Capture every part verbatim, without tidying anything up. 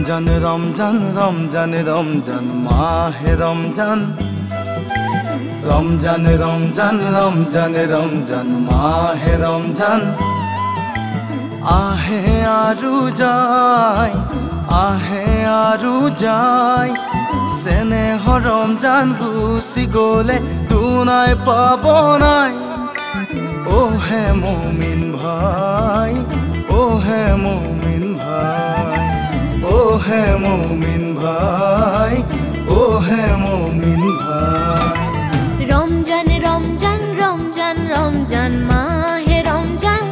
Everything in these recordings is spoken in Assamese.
রমজান রমজান রমজান রমজান মাহে রমজান রমজান রমজান রমজান রমজান মাহে রমজান আহে আরু যায় আহে আরু যায় স্নেহ রমজান গুচি গলে দুনাই পাব নাই ও হে মুমিন ভাই ও হে মুমিন ভাই ও হে মুমিন ভাই ও হে মুমিন ভাই রমজান রমজান রমজান রমজান মাহে রমজান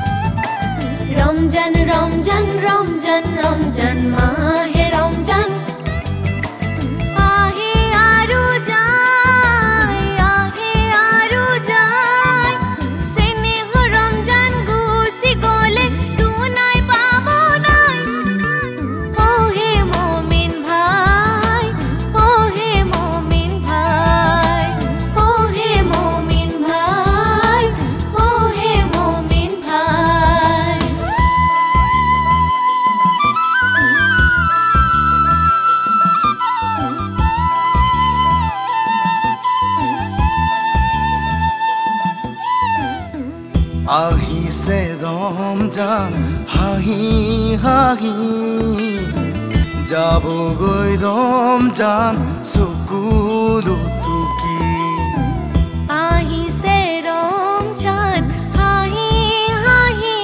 রমজান রমজান রমজান রমজান মাহে রমজান আহে আরু যায় আহে আরু যায় স্নেহ রমজান গুচি গলে দুনাই পাব নাই ও হে মুমিন ভাই ও হে মুমিন ভাই ও হে মুমিন ভাই ও হে মুমিন ভাই আহিছে রমজান হাহি হাহি যাবগৈ রমজান চকুলো টুকি আহিছে রমজান হাহি হাহি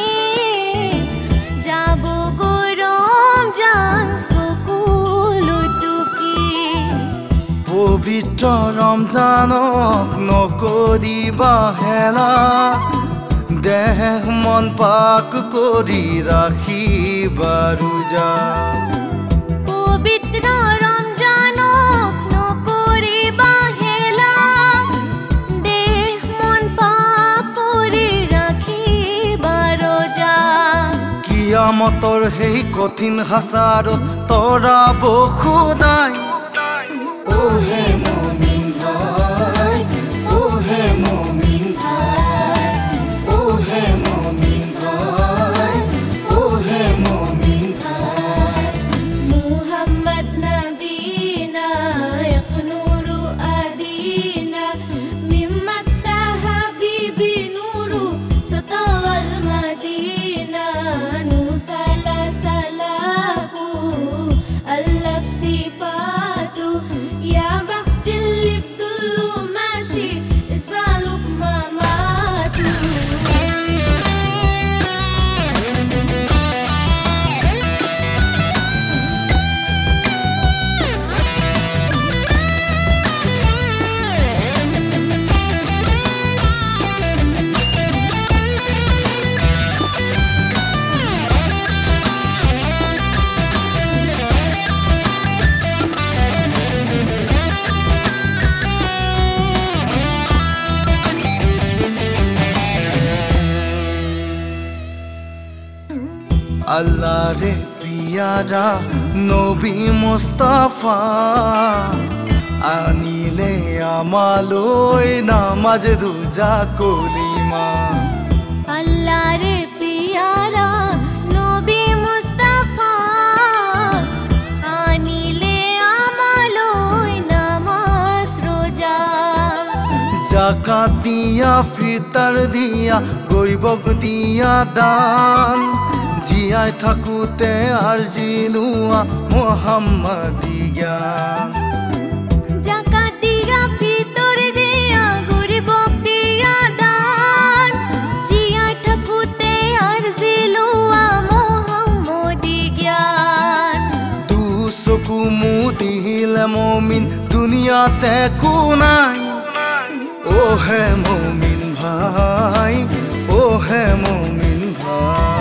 যাবগৈ রমজান চকুলো টুকি পবিত্ৰ ৰমজানক নকৰিবা হেলা দেহ মন পাক কৰি ৰাখিবা ৰোজা পবিত্ৰ ৰমজানক নকৰিবা হেলা দেহ মন পাক কৰি ৰাখিবা ৰোজা কিয়ামতৰ সেই কঠিন হাচাৰত তৰাব খুদাই ও হে মুমিন ভাই ও হে মুমিন ভাই ও হে মুমিন ভাই ও হে মুমিন ভাই মুহাম্মদ নবীনা ইয়াকনুরু আদিনা মিম্মাতা হাবিবি নুরু সতাওয়াল মদিনা নুসালা সালাহু আল্লাফ সিফাতু ইয়া বাখতিল লিবদুল্লু মাশি ইসবালুক মামাতু আল্লাহ রে পিয়ারা নবী মুস্তাফা আনিলে আমালৈ নামাজ রোজা কলিমা আল্লাহ রে পিয়ারা নবী মুস্তাফা আনিলে আমালৈ নামাজ রোজা জাকাত দিয়া ফিতর দিয়া গরিবক দিয়া দান জীয়াই থাকোতে আরজি লোৱা মুহাম্মাদী জ্ঞান জাকাত দিয়া ফিতর দিয়া গরিবক দিয়া দান জীয়াই থাকোতে আরজি লোৱা মুহাম্মাদী জ্ঞান দু চকু মুদিলে মুমিন দুনিয়াতে একো নাই ও হে মুমিন ভাই ও হে মুমিন ভাই